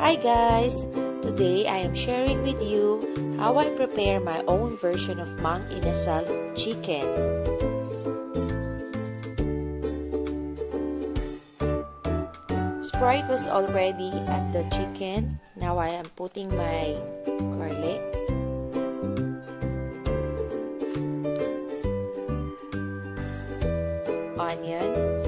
Hi guys! Today I am sharing with you how I prepare my own version of Mang Inasal Chicken. Sprite was already at the chicken. Now I am putting my garlic, onion,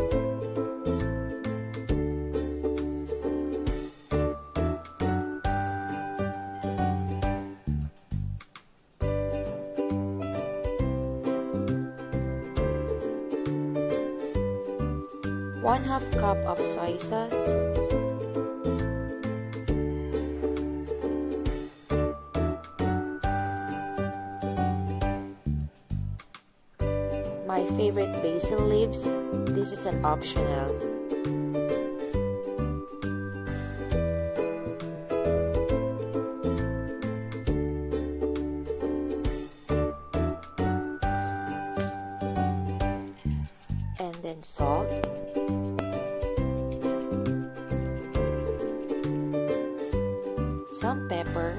½ cup of soy sauce, my favorite basil leaves. This is an optional. And then salt. Some pepper,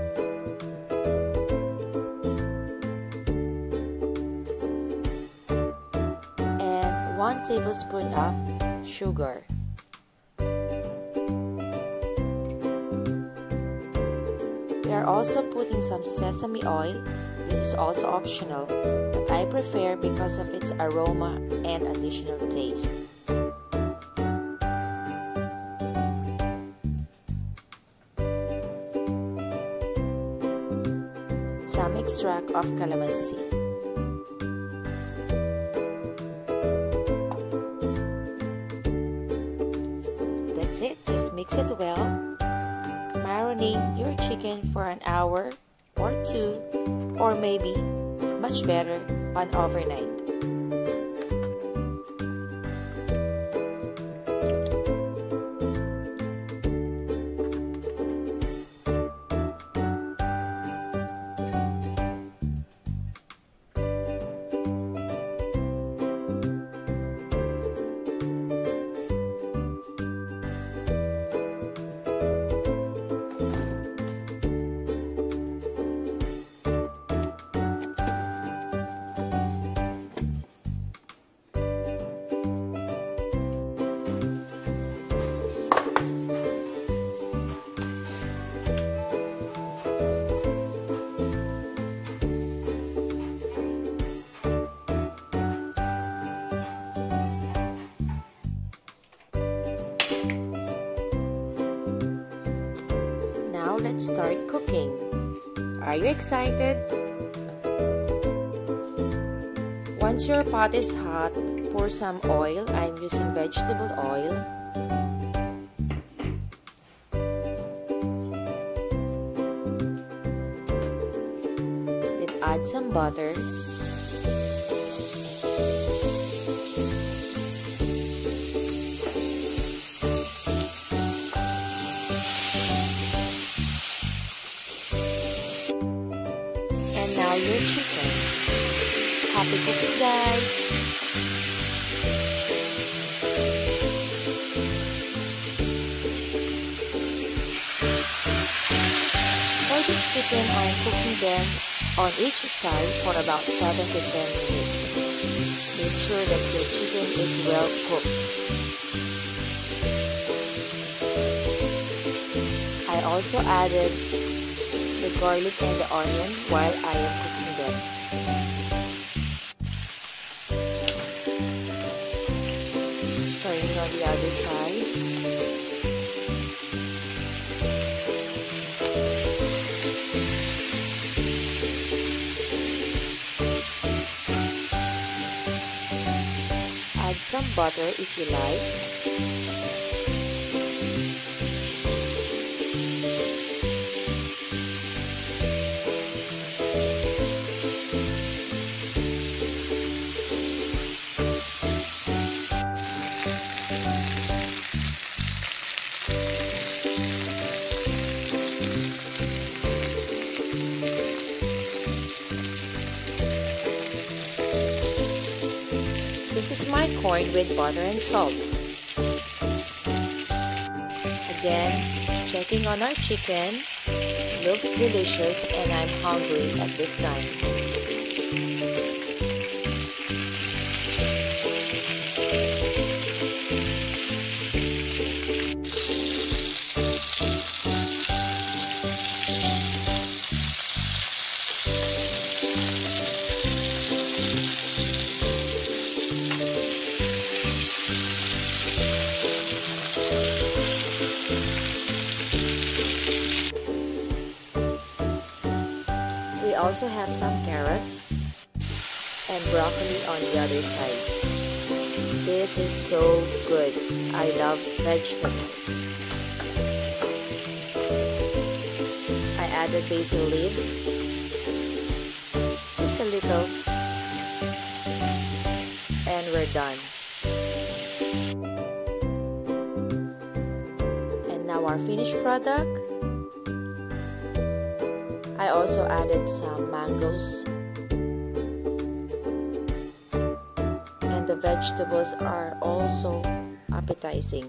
and 1 tablespoon of sugar. We are also putting some sesame oil. This is also optional, but I prefer because of its aroma and additional taste. Some extract of calamansi. That's it, just mix it well. Marinate your chicken for an hour or 2, or maybe much better on overnight. Let's start cooking. Are you excited? Once your pot is hot, pour some oil. I'm using vegetable oil. Then add some butter. Now your chicken. Happy cooking, guys! For this chicken, I am cooking them on each side for about 7 to 10 minutes. Make sure that your chicken is well cooked. I also added the garlic and the onion while I am cooking them. Turning on the other side. Add some butter if you like. This is my corn with butter and salt. Again, Checking on our chicken. Looks delicious and I'm hungry at this time. We also have some carrots and broccoli on the other side. This is so good. I love vegetables. I added basil leaves, just a little, and we're done. And now our finished product. I also added some mangoes, and the vegetables are also appetizing.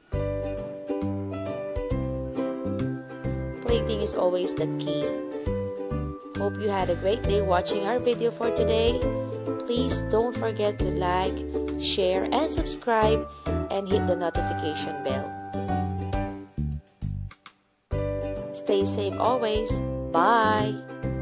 Plating is always the key. Hope you had a great day watching our video for today. Please don't forget to like, share, and subscribe, and hit the notification bell. Stay safe always. Bye!